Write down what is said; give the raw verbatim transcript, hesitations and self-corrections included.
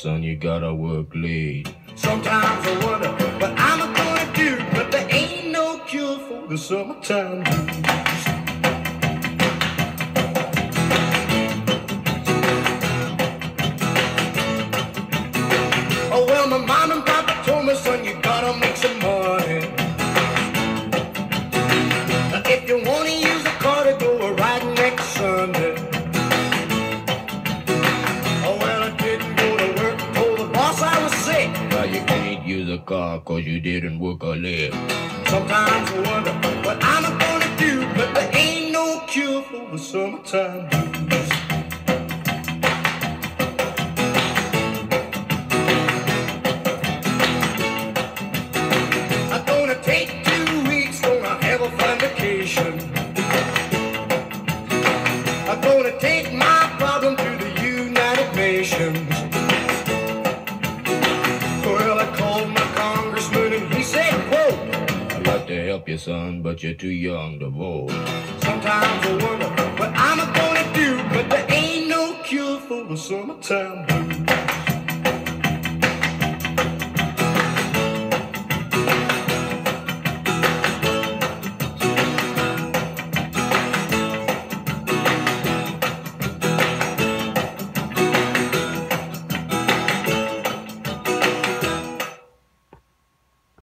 son, you gotta work late. Sometimes I wonder what I'm gonna do, but there ain't no cure for the summertime blues. Oh well, my mom and papa told me, son, you gotta make some money. If you wanna use a car to go a ride next Sunday. Oh well, I didn't go to work, told the boss I was sick. Now you can't use a car cause you didn't work a lick. Sometimes I wonder what I'm gonna do, but there ain't no cure for the summertime blues. I'm gonna take two weeks, gonna have a fun vacation. I'm gonna take my problem to the United Nations. Well, I called my congressman and he said, quote, I'd like to help you, son, but you're too young to vote. sometimes I wonder what I'm gonna do, but there ain't no cure for the summertime blues.